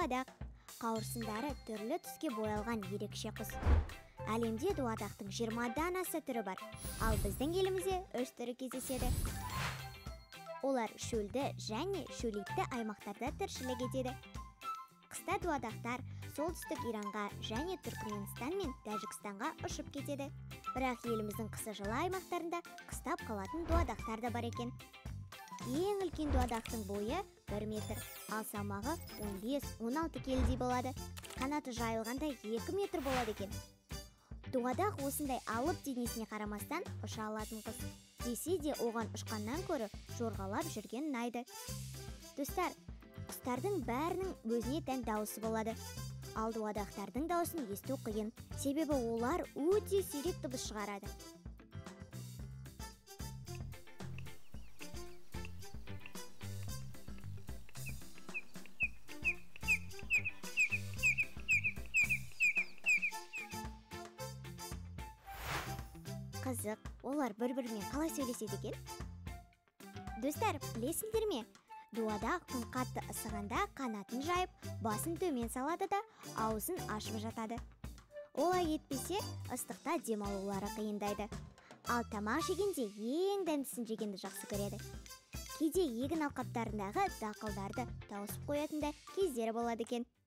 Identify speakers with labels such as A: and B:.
A: дуадақ. Қауырсындары түрлі түске боялған ерекше құс. Әлемде дуадақтың 20-дан аса түрі бар, ал біздің елімізде 3 түрі кездеседі. Олар шөлді және шөлейтті аймақтарда тіршілік етеді. Қыста дуадақтар солтүстік Иранға және Түркменстан мен Тәжікстанға ұшып кетеді. Бірақ еліміздің қысы жылы аймақтарында қыстап қалатын дуадақтар да бар екен. Ең үлкен дуадақтың бойы 1 метр, ал салмағы 15-16 келідей болады. Қанаты жайылғанда 2 метр болады екен. Дуадақ осындай алып денесіне қарамастан ұша алатын құс. Десе де оған ұшқаннан көрі жорғалап жүрген ұнайды. Достар, құстардың бәрінің өзіне тән дауысы болады. Ал дуадақтардың дауысын есту қиын, себебі олар өте сирек дыбыс шығарады. Қызық, олар бір-бірімен қалай сөйлеседі екен? Достар, білесіңдер ме? Дуадақ күн қатты ысығанда қанатын жайып, басын төмен салады да, аузын ашып жатады. Олай етпесе, ыстықта демалулары қиындайды. Ал тамақ жегенде ең дәмдісін жегенді жақсы көреді. Кейде егін алқаптарындағы дақылдарды тауысып қоятында кездері болады екен.